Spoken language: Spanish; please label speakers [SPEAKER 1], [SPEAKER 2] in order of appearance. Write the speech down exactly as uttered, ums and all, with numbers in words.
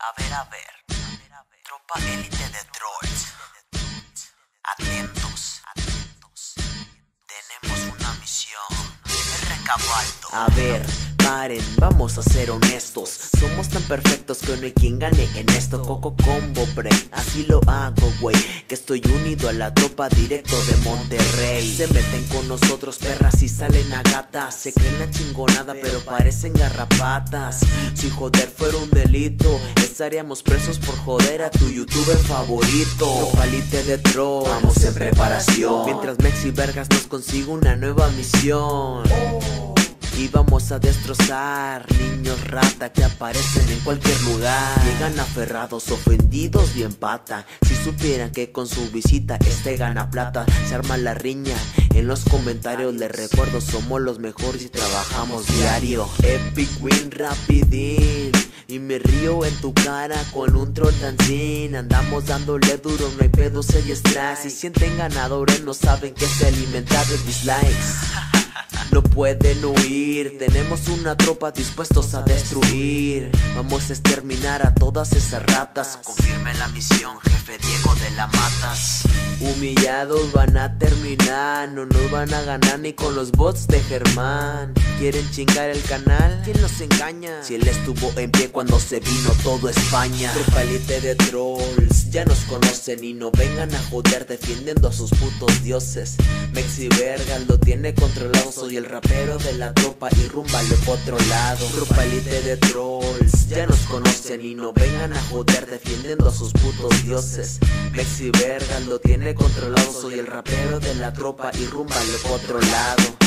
[SPEAKER 1] A ver, a ver, a ver, a ver. Tropa élite de trolls. Atentos, atentos. Tenemos una misión. R. Cabaldo.
[SPEAKER 2] A ver, paren, vamos a ser honestos. Somos tan perfectos que no hay quien gane en esto. Coco Combo Break, así lo hago, güey. Que estoy unido a la tropa directo de Monterrey. Se meten con nosotros perras y salen a gatas. Se creen la chingonada pero parecen garrapatas. Si joder fuera un delito, estaríamos presos por joder a tu youtuber favorito. Tropalite de troll,
[SPEAKER 1] vamos en preparación.
[SPEAKER 2] Mientras Mexi Vergas nos consigue una nueva misión. Y vamos a destrozar niños rata que aparecen en cualquier lugar. Llegan aferrados, ofendidos, bien pata. Si supieran que con su visita este gana plata. Se arma la riña en los comentarios. Les recuerdo, somos los mejores y trabajamos diario. Epic win rapidín. Y me río en tu cara con un troll dancing. Andamos dándole duro, no hay pedos, hay strikes. Si sienten ganadores no saben que se alimenta de dislikes. No pueden huir, tenemos una tropa dispuestos a destruir. Vamos a exterminar a todas esas ratas.
[SPEAKER 1] Confirme la misión, jefe Diego de la Matas.
[SPEAKER 2] Humillados van a terminar, no nos van a ganar ni con los bots de Germán. ¿Quieren chingar el canal? ¿Quién los engaña? Si él estuvo en pie cuando se vino todo España. Tropalite de trolls, ya nos conocen y no vengan a joder defiendiendo a sus putos dioses. Mexi Vergas lo tiene controlado, soy el rapero de la tropa y rúmbale por otro lado. Tropalite de trolls, ya nos conocen y no vengan a joder defiendiendo a sus putos dioses. Mexi Vergas lo tiene controlado, soy el rapero de la tropa y rúmbale por otro lado.